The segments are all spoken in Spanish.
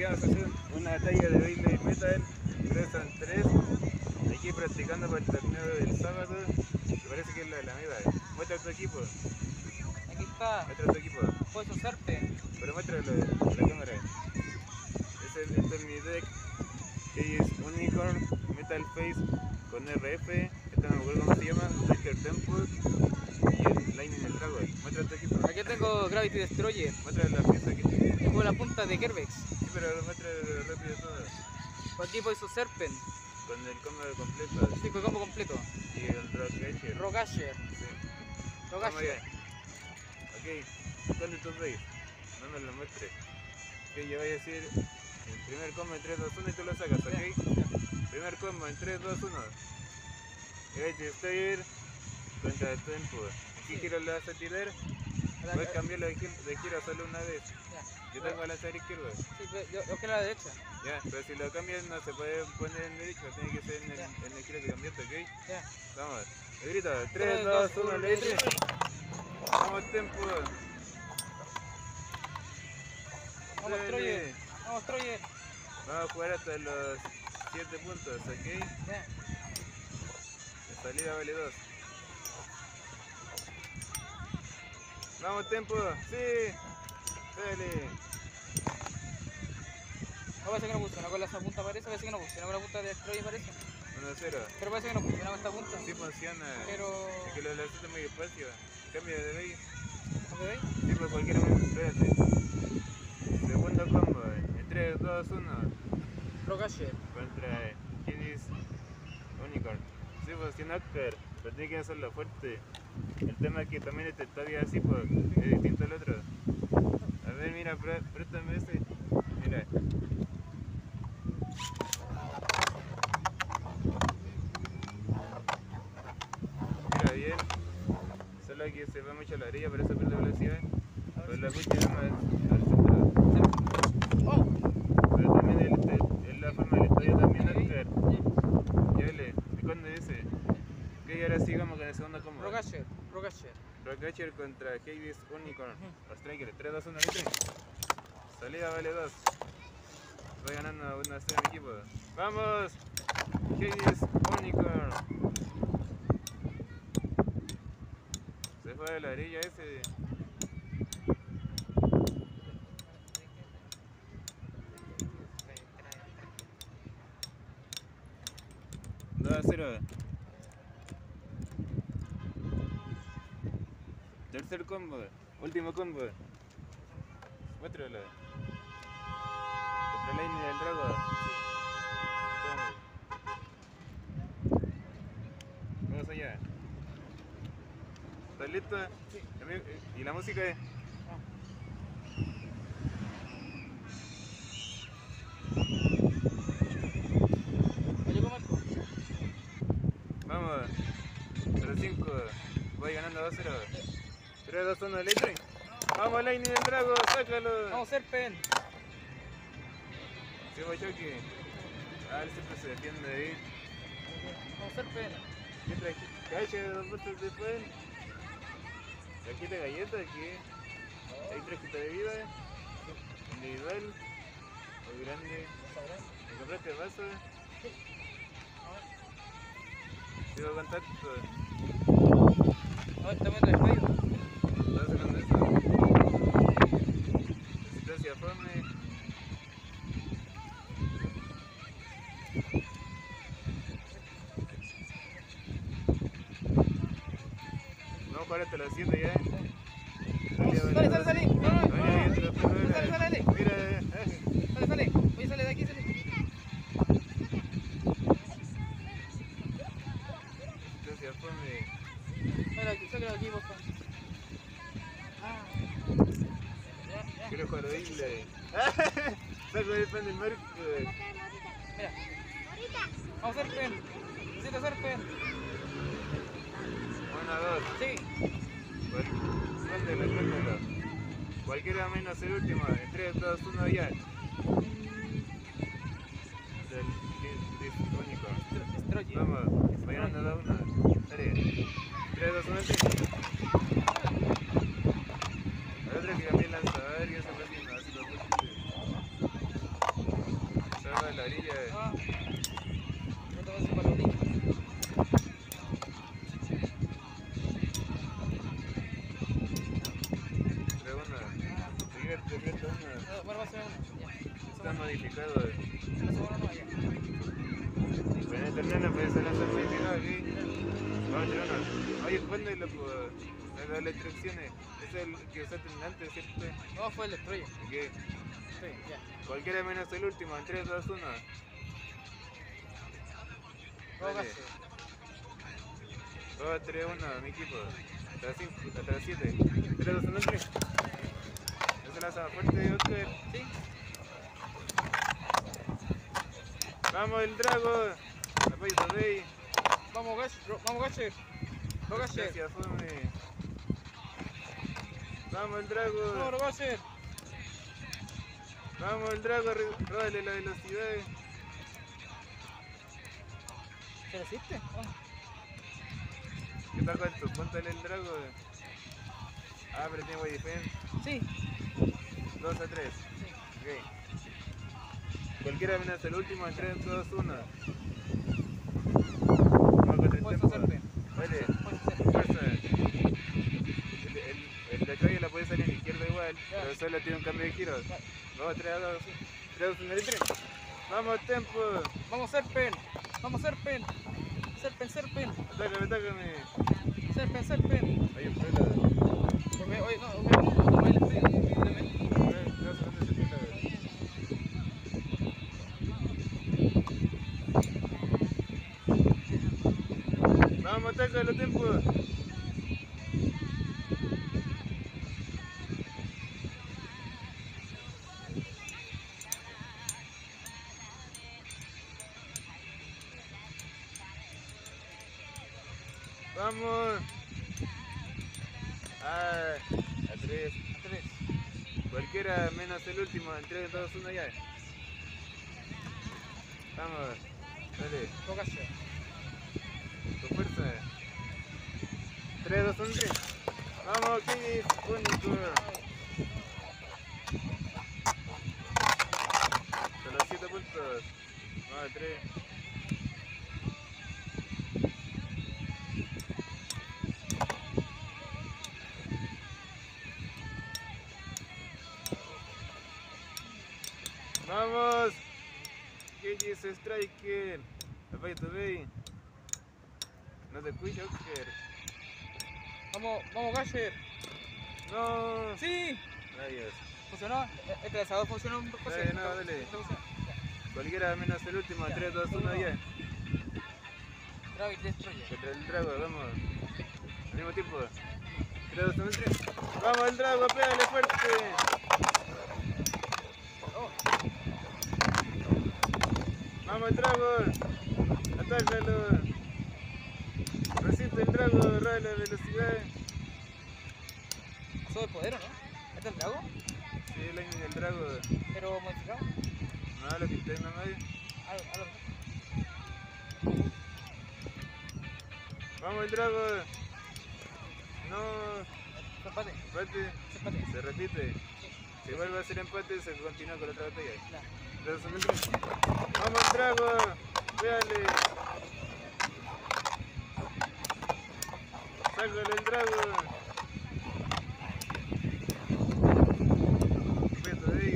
aquí vamos a hacer una talla de Beyblade Metal 3 en 3. Aquí practicando para el torneo del sábado. Me parece que es la misma. Muestra tu equipo. Aquí está. Muestra tu equipo. Puedes usarte. Pero muéstralo a la cámara. Este es mi deck. Que es Unicorn, Metal Face con RF. Esta no me acuerdo cómo se llama. Twister Temple. Y el Lightning Dragon. Muestra tu equipo. Aquí tengo Gravity Destroyer. Muestra la pieza que tiene. Tengo la punta de Kerbex. Sí, pero muestra rápido todo. Aquí Poison Serpent. Con el combo completo. Sí, con combo completo. Y el Rockasher. Rogasher. Sí. Vamos Rogasher. allá. Ok, ¿cuál de tus veis? No me lo muestres. Ok, yo voy a decir el primer combo en 3, 2, 1 y tú lo sacas, ok. Primer combo en 3, 2, 1. Gravity Destroyer contra Tempo. ¿Qué giro le vas a tirar? Puedes cambiarlo de giro solo una vez. Yo tengo a lanzar izquierdo. Sí, yo quiero a la derecha. Ya, pero si lo cambias no se puede poner en derecho, tiene que ser en el giro que cambiaste, ok. Ya. Vamos, le grito, 3, 2, 1, le dice. Vamos, Tempo. Vamos, Troyer. Vamos, Troyer. Vamos a jugar hasta los 7 puntos, ok. Ya. La salida vale 2. Vamos, Tempo. Sí. Dale. Parece que no funciona con la punta, parece que no funciona con la punta de Destroyer, parece. 1-0. Pero parece que no funciona con esta punta. Sí funciona. Pero... Es que lo lanzaste muy despacio. Cambia de ley. ¿Ok? Sí, por cualquier momento. Espérate. Segundo combo. En 3, 2, 1. Rogasher. Contra Kidis Unicorn. Sí, pues tiene Oscar, pero tiene que hacerlo fuerte. El tema es que también este está bien así, pues es distinto al otro. A ver, mira, préstame ese. Mira. Mira bien. Solo que se va mucho a la orilla, por eso pierde velocidad. Pero la pucha va al centro. ¡Oh! Pero también es la forma del estadio también, Oscar. Ya vele, ¿y cuándo dice? Ok, ahora sigamos con el segundo combo. Rogasher. Rogasher. Rockasher contra Hades Unicorn. Los Strikers, 3, 2, 1, libre. Salida vale 2. Voy ganando 1-0 mi equipo. ¡Vamos! Hades Unicorn. Se fue de la orilla ese. Dos a 0. Tercer combo, último combo. Muéstralo. Contra Lightning del Drago. Vamos allá. ¿Estás listo? Sí. ¿Y la música es? Yo conozco. Vamos. 0-5. Voy ganando 2-0. 3, 2, 1, Lightning. Vamos, Lightning del Drago, sácalo. Vamos, Serpent. Sí, voy choque. Ah, él siempre se defiende de ahí. Vamos, Serpent. ¿Qué traje? Cacha, 2 vueltas después. Cajita de galletas, ¿qué? Hay 3 quitas de vida. Individual. O grande. ¿Me compraste vaso? Sigo contacto. A ver, estamos viendo el Facebook. ¿Estás sacando eso? Resistencia fome. Vamos a jugar hasta las 7 ya. Sale, sale. No, no, no. Sale, Sale. mira, Sale. Oye, sale de aquí, sale. resistencia fome. Sácalo aquí, por favor. Quiero jugar Beyblade. Saco el pan del marco. Mira. Vamos, Serpent. Necesito Serpent. 1-2. Sí. Cuéntelo. Cualquiera menos el último. En 3, 2, 1 ya. Del Unicorn. Destroyer. Vamos, voy ganando 2-1. Dale. 3, 2, 1, 3. El otro que cambié el lanzador y esa persona así lo puse. a la orilla. Ah. No te vas a ir para la orilla. Pero bueno, siguiente uno. Bueno, va a ser uno. Ya. Está modificado. La segunda no, ya. Pero en el terreno puede ser lanzar modificado aquí. Vamos a tirar uno. Oye, ¿cuándo las instrucciones? Es el que usaste antes, ¿cierto? No, fue el destroyer. ¿Qué? Sí, ya. Cualquiera menos el último, en 3, 2, 1. Luego Dale. gaste. 2, 3, 1, mi equipo. Hasta las 7. 3, 2, 1, 3. ¿No se lanza fuerte, Oscar? Sí. ¡Vamos, el Drago! Apoyo Todey. Vamos, Gasher. Lo Gasher. Gracias, Fome. ¡Vamos, el Drago! No, lo Gasher. ¡Vamos, el Drago! Róbale la velocidad. ¿Se lo hiciste? Ah. ¿Qué tal con esto? Póntale el Drago. Ah, pero tiene way defense. Sí. 2 a 3. Sí. Ok. Cualquiera menos el último en 3, 2, 1. Puedes hacerte. Vale. Puedes hacerte. Fuerza. El de Troya la puede salir a la izquierda igual, Ya. pero solo tiene un cambio de giro. Vale. Vamos, 3 a 2. 3, 2, 1, 3. Vamos, tempo. Vamos, Serpen. Vamos, Serpen. Serpen. Atácame. Serpen. Hay un pelo. Oye, no, el spray. No sé dónde se tira. Vamos, atácalo, tempo. Vamos. Ah, a 3. Cualquiera menos el último, en 3, 2, 1 ya. Vamos. Dale, Lo Gasher. con fuerza. 3, 2, 1, 3. Vamos, Kiss, único. Son los 7 puntos. Vamos, 3. Vamos. Kiss Striker. Apoyo Todey. No te escucho, Oscar. Vamos, Gasher. No. Sí. Rayos. ¿Funcionó? ¿El lanzador funcionó? No, dale. Cualquiera menos el último, 3, 2, 1 ya. Drago y Destroyer. Contra el Drago, vamos. Al mismo tiempo. 3, 2, 1, 3. Vamos, el Drago, pégale fuerte. Oh, Vamos, el Drago. Atácalo. Resiste el Drago, roba la velocidad. pasó de poder, ¿o no? ¿Este es el Drago? Sí, el año del Drago. Pero modificado. No, lo quité nomás. Algo. Vamos, el Drago. No. Empate. Empate. Se repite. Si vuelve a ser empate, se continúa con la otra batalla. Ya. 3, 2, 1, 3. Vamos, el Drago. Véale. Sácale el Drago. Peto de ahí.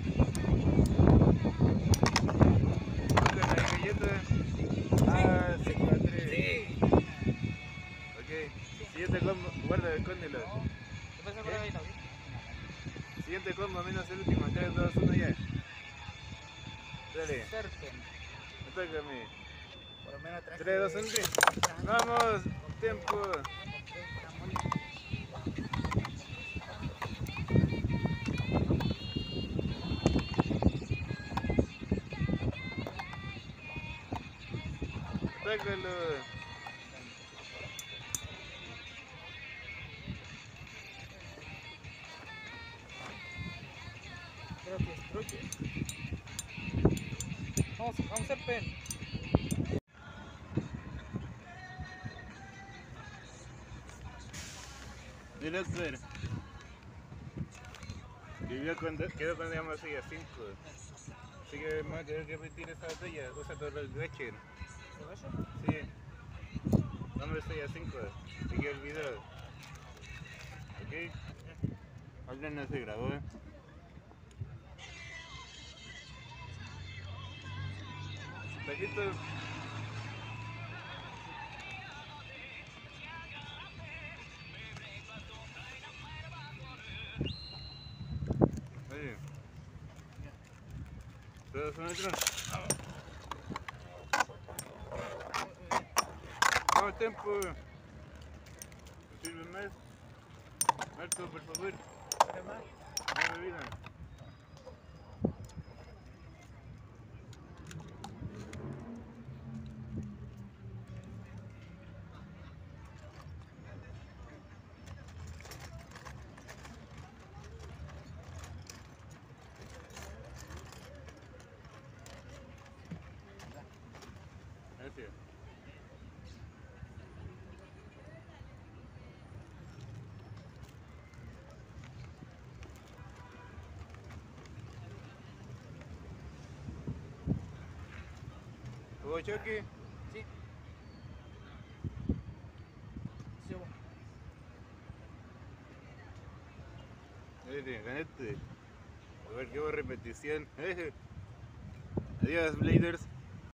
Toca la galleta. Ah, 5 a 3. Sí. Ok. Siguiente combo. Guarda, escóndelo. Después se acuerda ahí, ¿no? Siguiente combo menos el último. 3, 2, 1 ya. Dale. Serpen. Atácame. Por lo menos 3, 2, 1, 3. Vamos. Tiempo. Atácalo. Creo que Destroyer. Vamos, Serpen. Dile Oscar. Quedó cuando íbamos a 5. Así que vamos a tener que repetir esa batalla, o sea, todo el leche. ¿Lo ves? Sí. Vamos 6 a 5. Te queda el video. ¿Ok? Ahora no se grabó. Paquito. Oye. ¿Todos son otros? Vamos, tiempo. ¿Me sirve más? Marco, por favor. ¿Qué más? Más bebida. Gracias. ¿Hubo choque? Sí. Sí, hubo. Ganaste. A ver qué hubo repetición. Adiós, Bladers.